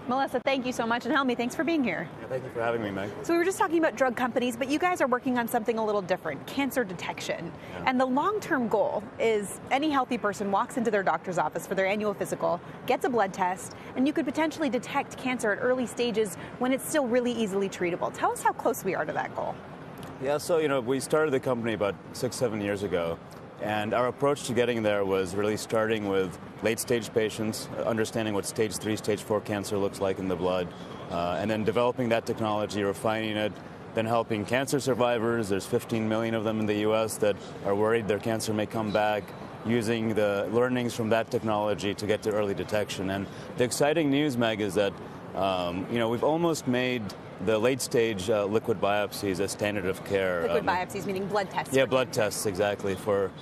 Melissa, thank you so much. And Helmy, thanks for being here. Yeah, thank you for having me, Meg. So we were just talking about drug companies, but you guys are working on something a little different, cancer detection. Yeah. And the long-term goal is any healthy person walks into their doctor's office for their annual physical, gets a blood test, and you could potentially detect cancer at early stages when it's still really easily treatable. Tell us how close we are to that goal. Yeah, so, we started the company about 6-7 years ago. And our approach to getting there was really starting with late-stage patients, understanding what stage 3, stage 4 cancer looks like in the blood, and then developing that technology, refining it, then helping cancer survivors. There's 15 million of them in the U.S. that are worried their cancer may come back, using the learnings from that technology to get to early detection. And the exciting news, Meg, is that we've almost made the late-stage liquid biopsies as standard of care. Liquid biopsies, meaning blood tests. Yeah, blood tests, exactly, for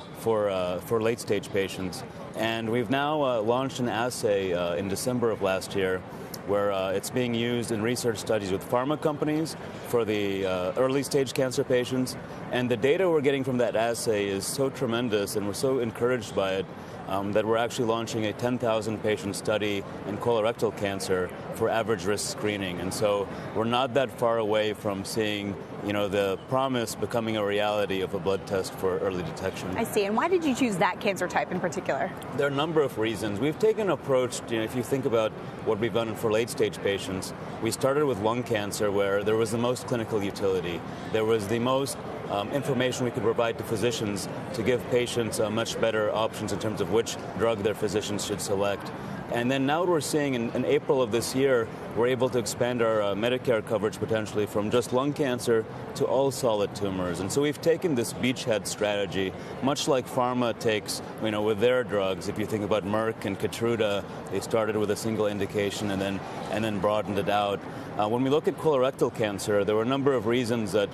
late-stage patients. And we've now launched an assay in December of last year where it's being used in research studies with pharma companies for the early-stage cancer patients. And the data we're getting from that assay is so tremendous, and we're so encouraged by it, that we're actually launching a 10,000 patient study in colorectal cancer for average risk screening. And so we're not that far away from seeing, the promise becoming a reality of a blood test for early detection. I see. And why did you choose that cancer type in particular? There are a number of reasons. We've taken an approach, if you think about what we've done for late stage patients, we started with lung cancer where there was the most clinical utility. There was the most information we could provide to physicians to give patients much better options in terms of which drug their physicians should select. And then now what we're seeing in April of this year, we're able to expand our Medicare coverage potentially from just lung cancer to all solid tumors. And so we've taken this beachhead strategy, much like pharma takes, with their drugs. If you think about Merck and Keytruda, they started with a single indication and then broadened it out. When we look at colorectal cancer, there were a number of reasons that,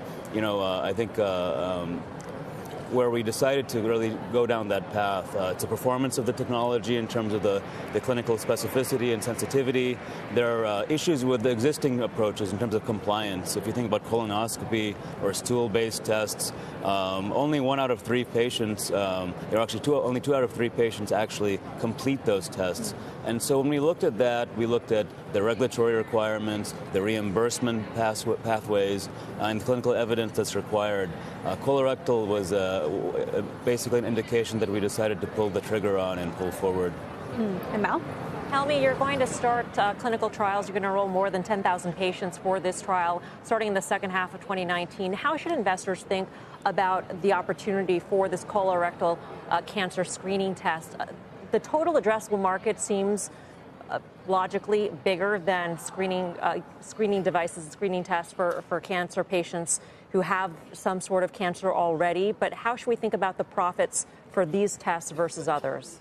I think where we decided to really go down that path. It's a performance of the technology in terms of the clinical specificity and sensitivity. There are issues with the existing approaches in terms of compliance. If you think about colonoscopy or stool-based tests, only 1 out of 3 patients, only 2 out of 3 patients actually complete those tests. And so when we looked at that, we looked at the regulatory requirements, the reimbursement pathways, and the clinical evidence that's required. Colorectal was basically an indication that we decided to pull the trigger on and pull forward. And Mel? Helmy, you're going to start clinical trials. You're going to enroll more than 10,000 patients for this trial starting in the second half of 2019. How should investors think about the opportunity for this colorectal cancer screening test? The total addressable market seems logically bigger than screening devices, screening tests for cancer patients who have some sort of cancer already. But how should we think about the profits for these tests versus others?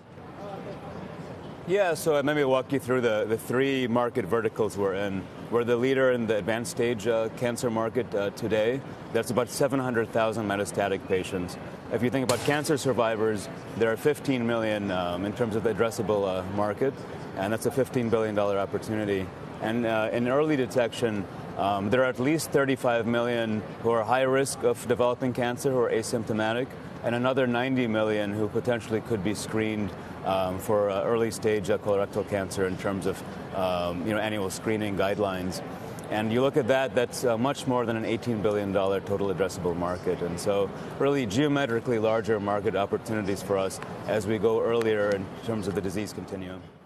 Yeah, so maybe I'll walk you through the 3 market verticals we're in. We're the leader in the advanced stage cancer market today. That's about 700,000 metastatic patients. If you think about cancer survivors, there are 15 million in terms of the addressable market, and that's a $15 billion opportunity. And in early detection, there are at least 35 million who are high risk of developing cancer who are asymptomatic, and another 90 million who potentially could be screened for early stage colorectal cancer in terms of annual screening guidelines. And you look at that, that's much more than an $18 billion total addressable market. And so really geometrically larger market opportunities for us as we go earlier in terms of the disease continuum.